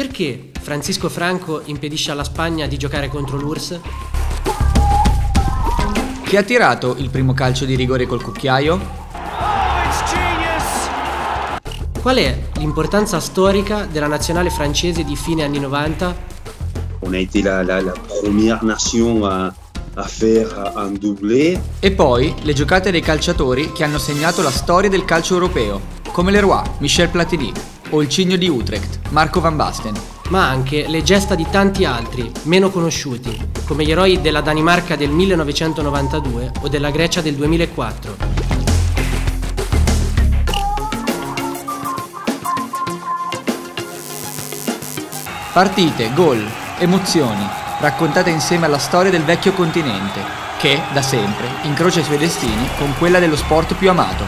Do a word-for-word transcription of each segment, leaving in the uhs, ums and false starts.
perché Francisco Franco impedisce alla Spagna di giocare contro l'U R S S? Chi ha tirato il primo calcio di rigore col cucchiaio? Qual è l'importanza storica della nazionale francese di fine anni novanta? On a été la, la, la première nation a, a faire un doublé. E poi le giocate dei calciatori che hanno segnato la storia del calcio europeo, come Leroy, Michel Platini o il Cigno di Utrecht, Marco van Basten. Ma anche le gesta di tanti altri, meno conosciuti, come gli eroi della Danimarca del millenovecentonovantadue o della Grecia del duemilaquattro. Partite, gol, emozioni, raccontate insieme alla storia del vecchio continente, che, da sempre, incrocia i suoi destini con quella dello sport più amato.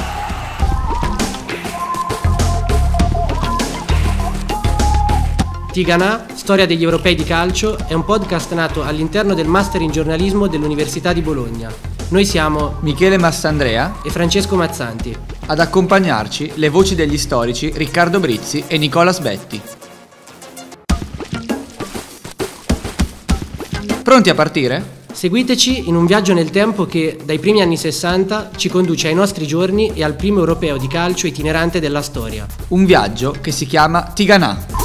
Tigana, storia degli europei di calcio, è un podcast nato all'interno del Master in giornalismo dell'Università di Bologna. Noi siamo Michele Massandrea e Francesco Mazzanti. Ad accompagnarci le voci degli storici Riccardo Brizzi e Nicola Sbetti. Pronti a partire? Seguiteci in un viaggio nel tempo che, dai primi anni sessanta, ci conduce ai nostri giorni e al primo europeo di calcio itinerante della storia. Un viaggio che si chiama Tigana.